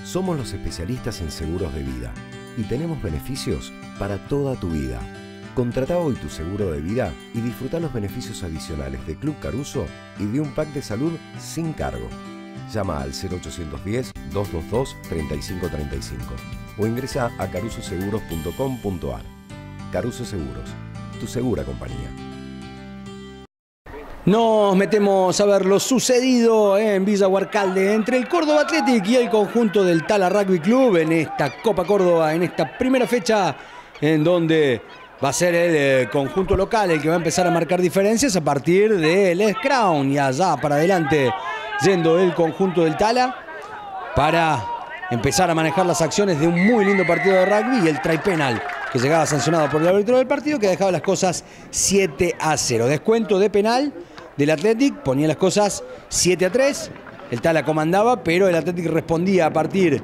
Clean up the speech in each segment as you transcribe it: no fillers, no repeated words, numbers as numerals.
Somos los especialistas en seguros de vida y tenemos beneficios para toda tu vida. Contratá hoy tu seguro de vida y disfruta los beneficios adicionales de Club Caruso y de un pack de salud sin cargo. Llama al 0810-222-3535 o ingresa a carusoseguros.com.ar. Caruso Seguros, tu segura compañía. Nos metemos a ver lo sucedido en Villa Huarcalde entre el Córdoba Athletic y el conjunto del Tala Rugby Club en esta Copa Córdoba, en esta primera fecha en donde va a ser el conjunto local el que va a empezar a marcar diferencias a partir del Scrum y allá para adelante yendo el conjunto del Tala para empezar a manejar las acciones de un muy lindo partido de rugby y el try penal que llegaba sancionado por el árbitro del partido que dejaba las cosas 7-0. Descuento de penal del Athletic, ponía las cosas 7-3, el Tala comandaba, pero el Athletic respondía a partir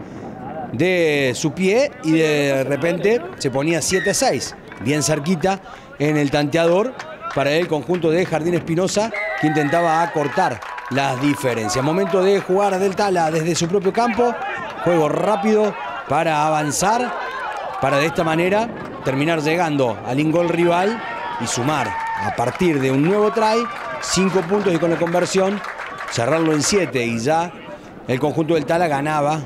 de su pie y de repente se ponía 7-6, bien cerquita en el tanteador para el conjunto de Jardín Espinosa que intentaba acortar las diferencias. Momento de jugar del Tala desde su propio campo, juego rápido para avanzar, para de esta manera terminar llegando al ingol rival y sumar a partir de un nuevo try 5 puntos y con la conversión cerrarlo en 7 y ya el conjunto del Tala ganaba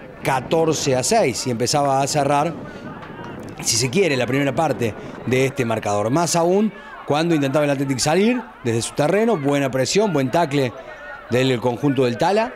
14-6 y empezaba a cerrar, si se quiere, la primera parte de este marcador. Más aún cuando intentaba el Athletic salir desde su terreno, buena presión, buen tackle del conjunto del Tala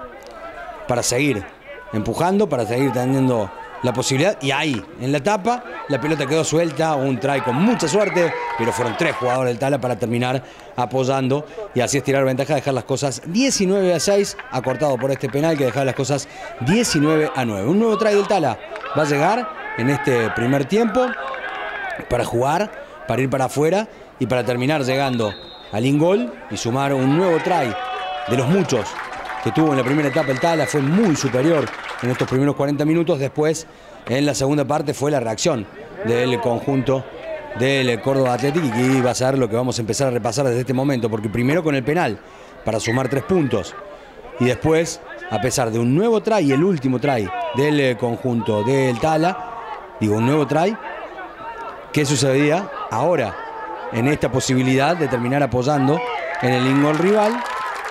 para seguir empujando, para seguir teniendo la posibilidad, y ahí, en la tapa, la pelota quedó suelta, un try con mucha suerte, pero fueron 3 jugadores del Tala para terminar apoyando y así estirar ventaja, dejar las cosas 19-6, acortado por este penal que dejaba las cosas 19-9. Un nuevo try del Tala va a llegar en este primer tiempo para jugar, para ir para afuera y para terminar llegando al ingol y sumar un nuevo try de los muchos que tuvo en la primera etapa el Tala. Fue muy superior en estos primeros 40 minutos. Después, en la segunda parte, fue la reacción del conjunto del Córdoba Athletic y que iba a ser lo que vamos a empezar a repasar desde este momento, porque primero con el penal para sumar 3 puntos y después, a pesar de un nuevo try, el último try del conjunto del Tala, digo un nuevo try, ¿qué sucedía ahora en esta posibilidad de terminar apoyando en el ingol rival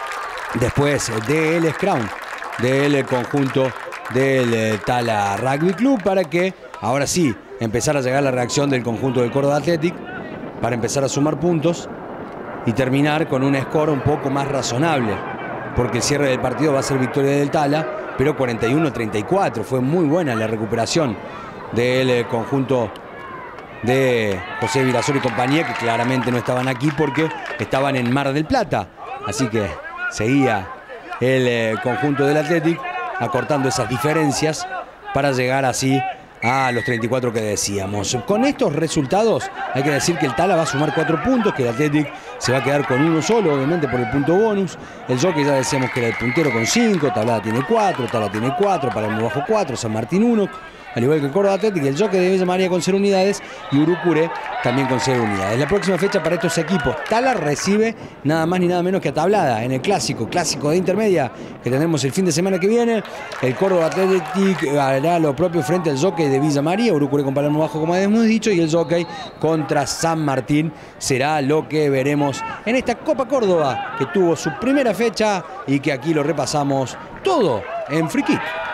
después del scrum del conjunto del Tala Rugby Club para que ahora sí empezara a llegar la reacción del conjunto del Córdoba Athletic para empezar a sumar puntos y terminar con un score un poco más razonable, porque el cierre del partido va a ser victoria del Tala, pero 41-34. Fue muy buena la recuperación del conjunto de José Virasoro y compañía, que claramente no estaban aquí porque estaban en Mar del Plata, así que seguía el conjunto del Athletic acortando esas diferencias para llegar así a los 34 que decíamos. Con estos resultados hay que decir que el Tala va a sumar 4 puntos, que el Athletic se va a quedar con uno solo, obviamente por el punto bonus. El Jockey ya decíamos que era el puntero con 5, Tablada tiene 4, Tala tiene 4, Palermo bajo 4, San Martín 1, al igual que el Córdoba Athletic, el Jockey de Villa María con 0 unidades y Urucuré también con 0 unidades. La próxima fecha para estos equipos, Tala recibe nada más ni nada menos que a Tablada en el clásico de intermedia que tendremos el fin de semana que viene. El Córdoba Athletic hará lo propio frente al Jockey de Villa María, Urucuré con Palermo bajo como hemos dicho, y el Jockey contra San Martín será lo que veremos en esta Copa Córdoba que tuvo su primera fecha y que aquí lo repasamos todo en Free Kick.